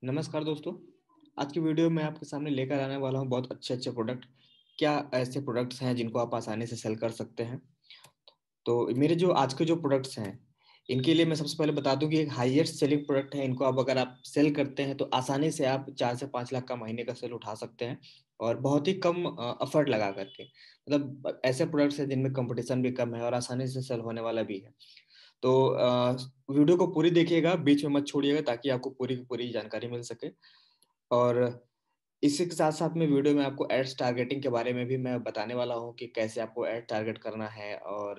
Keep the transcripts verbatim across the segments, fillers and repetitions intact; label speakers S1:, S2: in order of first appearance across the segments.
S1: नमस्कार दोस्तों। आज की वीडियो में आपके सामने लेकर आने वाला हूँ बहुत अच्छे अच्छे प्रोडक्ट। क्या ऐसे प्रोडक्ट्स हैं जिनको आप आसानी से सेल कर सकते हैं? तो मेरे जो आज के जो प्रोडक्ट्स हैं, इनके लिए मैं सबसे पहले बता दूं कि एक हाईएस्ट सेलिंग प्रोडक्ट है। इनको आप अगर आप सेल करते हैं तो आसानी से आप चार से पाँच लाख का महीने का सेल उठा सकते हैं, और बहुत ही कम एफर्ट लगा करके। मतलब ऐसे प्रोडक्ट्स हैं जिनमें कंपटीशन भी कम है और आसानी से सेल होने वाला भी है। तो अ, वीडियो को पूरी देखिएगा, बीच में मत छोड़िएगा, ताकि आपको पूरी की पूरी जानकारी मिल सके। और इसी के साथ साथ में वीडियो में आपको एड्स टारगेटिंग के बारे में भी मैं बताने वाला हूँ कि कैसे आपको एड टारगेट करना है और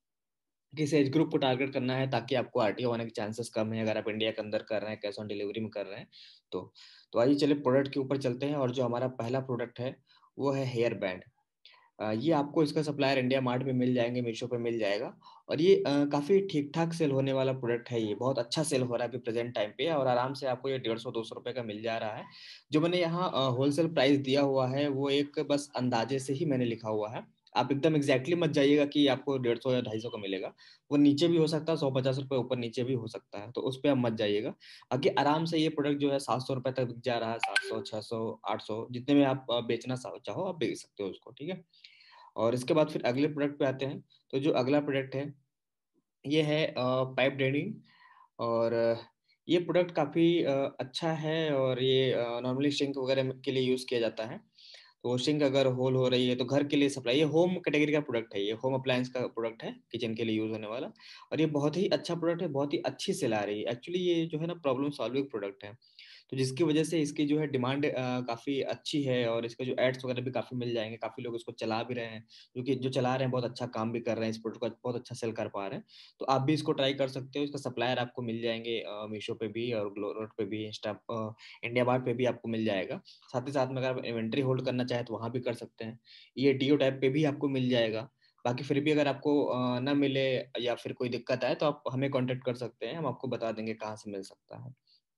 S1: किस एज ग्रुप को टारगेट करना है, ताकि आपको आरटीओ होने के चांसेस कम है अगर आप इंडिया के अंदर कर रहे हैं, कैश ऑन डिलीवरी में कर रहे हैं। तो तो आइए चलिए प्रोडक्ट के ऊपर चलते हैं। और जो हमारा पहला प्रोडक्ट है वो है हेयर बैंड। अ, ये आपको इसका सप्लायर इंडिया मार्ट में मिल जाएंगे, मीशो पे मिल जाएगा। और ये अ, काफ़ी ठीक ठाक सेल होने वाला प्रोडक्ट है। ये बहुत अच्छा सेल हो रहा है अभी प्रेजेंट टाइम पे, और आराम से आपको ये डेढ़ सौ दो सौ रुपये का मिल जा रहा है। जो मैंने यहाँ होलसेल प्राइस दिया हुआ है वो एक बस अंदाजे से ही मैंने लिखा हुआ है। आप एकदम एग्जैक्टली मत जाइएगा कि आपको डेढ़ सौ या ढाई सौ का मिलेगा। वो नीचे भी हो सकता है, सौ पचास रुपये ऊपर नीचे भी हो सकता है, तो उस पर आप मत जाइएगा। आगे आराम से ये प्रोडक्ट जो है सात सौ रुपये तक बिक जा रहा है। सात सौ, छः सौ, आठ सौ, जितने में आप अ, बेचना चाहो आप बेच सकते हो उसको, ठीक है। और इसके बाद फिर अगले प्रोडक्ट पे आते हैं। तो जो अगला प्रोडक्ट है ये है पाइप ड्रेनिंग। और अ, ये प्रोडक्ट काफ़ी अच्छा है, और ये नॉर्मली सिंक वगैरह के लिए यूज़ किया जाता है। तो सिंक अगर होल हो रही है तो घर के लिए सप्लाई, ये होम कैटेगरी का प्रोडक्ट है, ये होम अप्लायंस का प्रोडक्ट है, किचन के लिए यूज़ होने वाला। और ये बहुत ही अच्छा प्रोडक्ट है, बहुत ही अच्छी सेल आ रही है। एक्चुअली ये जो है ना प्रॉब्लम सॉल्विंग प्रोडक्ट है, तो जिसकी वजह से इसकी जो है डिमांड काफ़ी अच्छी है, और इसके जो एड्स वगैरह भी काफ़ी मिल जाएंगे। काफ़ी लोग इसको चला भी रहे हैं, क्योंकि जो चला रहे हैं बहुत अच्छा काम भी कर रहे हैं, इस प्रोडक्ट को बहुत अच्छा सेल कर पा रहे हैं। तो आप भी इसको ट्राई कर सकते हो। इसका सप्लायर आपको मिल जाएंगे मीशो पे भी, और ग्लोरोट पे भी, इंस्टा इंडिया मार्ट पे भी आपको मिल जाएगा। साथ ही साथ में अगर आप इन्वेंट्री होल्ड करना चाहें तो वहाँ भी कर सकते हैं। ये डीओ टाइप पे भी आपको मिल जाएगा। बाकी फिर भी अगर आपको अ, ना मिले या फिर कोई दिक्कत आए तो आप हमें कांटेक्ट कर सकते हैं, हम आपको बता देंगे कहाँ से मिल सकता है।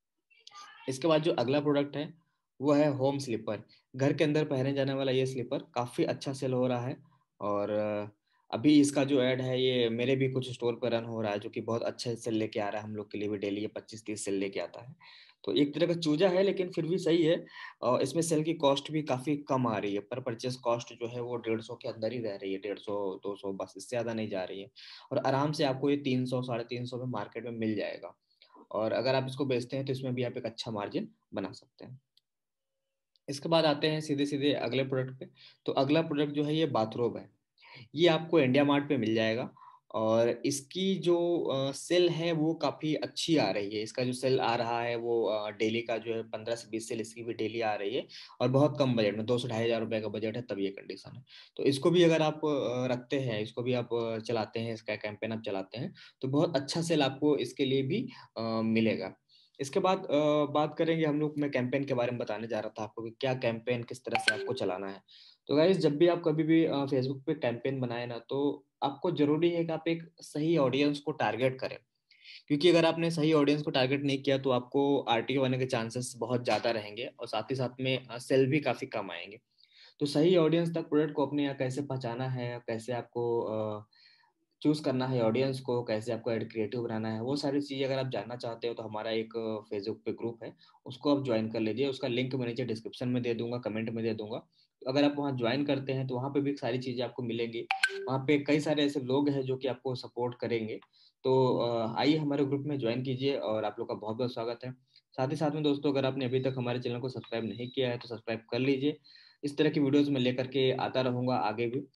S1: इसके बाद जो अगला प्रोडक्ट है वो है होम स्लीपर। घर के अंदर पहने जाने वाला ये स्लीपर काफ़ी अच्छा सेल हो रहा है। और अ, अभी इसका जो ऐड है ये मेरे भी कुछ स्टोर पर रन हो रहा है, जो कि बहुत अच्छे सेल लेके आ रहा है। हम लोग के लिए भी डेली ये पच्चीस तीस सेल लेके आता है। तो एक तरह का चूजा है, लेकिन फिर भी सही है। और इसमें सेल की कॉस्ट भी काफ़ी कम आ रही है। पर परचेस कॉस्ट जो है वो डेढ़ सौ के अंदर ही रह रही है, डेढ़ सौ दो सौ, बस इससे ज़्यादा नहीं जा रही है। और आराम से आपको ये तीन सौ साढ़े तीन सौ में मार्केट में मिल जाएगा। और अगर आप इसको बेचते हैं तो इसमें भी आप एक अच्छा मार्जिन बना सकते हैं। इसके बाद आते हैं सीधे सीधे अगले प्रोडक्ट पे। तो अगला प्रोडक्ट जो है ये बाथरोब है। ये आपको इंडिया मार्ट पे मिल जाएगा। और इसकी जो सेल है वो काफ़ी अच्छी आ रही है। इसका जो सेल आ रहा है वो डेली का जो है पंद्रह से बीस सेल इसकी भी डेली आ रही है। और बहुत कम बजट में, दो सौ ढाई हज़ार रुपये का बजट है, तब ये कंडीशन है। तो इसको भी अगर आप अ, रखते हैं, इसको भी आप अ, चलाते हैं, इसका कैंपेन आप चलाते हैं, तो बहुत अच्छा सेल आपको इसके लिए भी अ, मिलेगा। इसके बाद अ, बात करेंगे हम लोग, मैं कैंपेन के बारे में बताने जा रहा था आपको कि क्या कैंपेन किस तरह से आपको चलाना है। तो गाइस, जब भी आप कभी भी फेसबुक पे कैंपेन बनाए ना, तो आपको जरूरी है कि आप एक सही ऑडियंस को टारगेट करें। क्योंकि अगर आपने सही ऑडियंस को टारगेट नहीं किया तो आपको आरटीओ बनने के चांसेस बहुत ज़्यादा रहेंगे, और साथ ही साथ में सेल भी काफ़ी कम आएंगे। तो सही ऑडियंस तक प्रोडक्ट को अपने यहाँ कैसे पहुँचाना है, कैसे आपको चूज करना है ऑडियंस को, कैसे आपको एड क्रिएटिव बनाना है, वो सारी चीज़ें अगर आप जानना चाहते हो तो हमारा एक फेसबुक पे ग्रुप है, उसको आप ज्वाइन कर लीजिए। उसका लिंक मैं नीचे डिस्क्रिप्शन में दे दूंगा, कमेंट में दे दूंगा। तो अगर आप वहाँ ज्वाइन करते हैं तो वहाँ पे भी सारी चीज़ें आपको मिलेंगी। वहाँ पे कई सारे ऐसे लोग हैं जो कि आपको सपोर्ट करेंगे। तो अ, आइए हमारे ग्रुप में ज्वाइन कीजिए, और आप लोग का बहुत बहुत स्वागत है। साथ ही साथ में दोस्तों, अगर आपने अभी तक हमारे चैनल को सब्सक्राइब नहीं किया है तो सब्सक्राइब कर लीजिए। इस तरह की वीडियोज़ मैं लेकर के आता रहूँगा आगे भी।